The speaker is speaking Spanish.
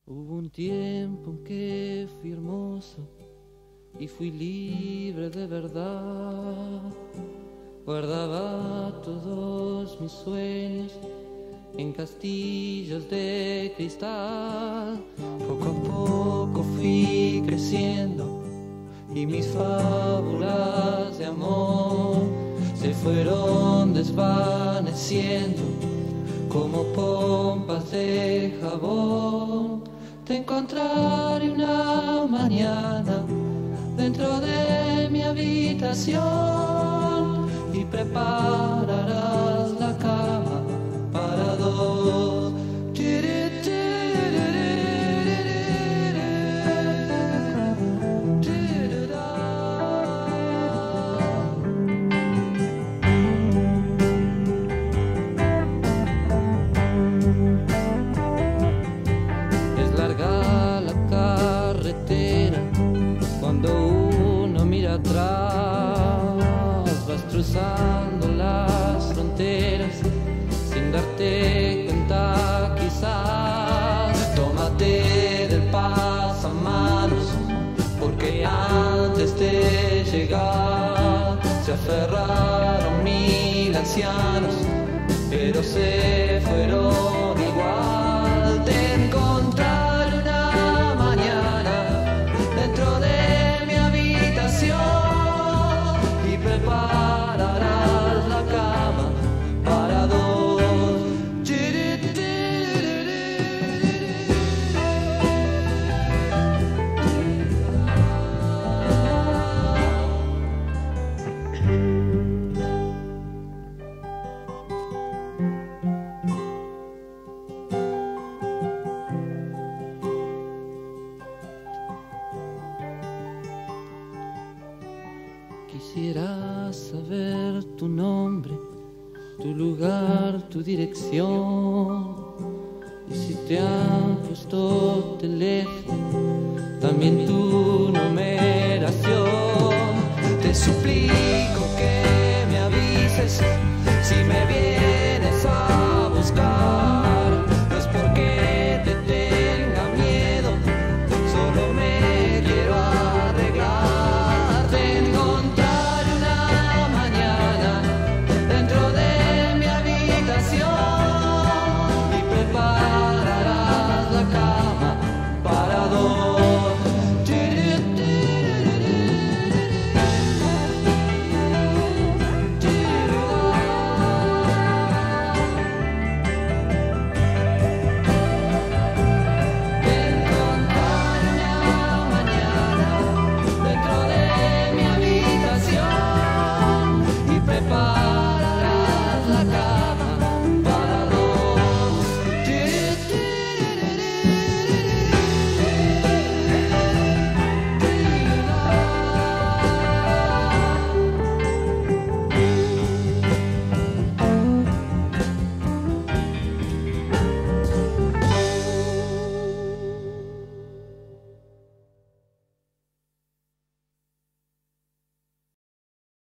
Hubo un tiempo en que fui hermoso y fui libre de verdad. Guardaba todos mis sueños en castillos de cristal. Poco a poco fui creciendo y mis fábulas de amor se fueron desvaneciendo como pompas de jabón. Te encontraré una mañana dentro de mi habitación y prepararás la cama para dos. Es larga la carretera cuando uno mira atrás, vas cruzando las fronteras sin darte cuenta quizás. Tómate del pasamanos porque antes de llegar se aferraron 1000 ancianos, pero se fueron igual. Te encontraré una mañana dentro de mi habitación y prepararás la cama para dos. Quisiera saber tu nombre, tu lugar, tu dirección, y si te han puesto teléfono, también tu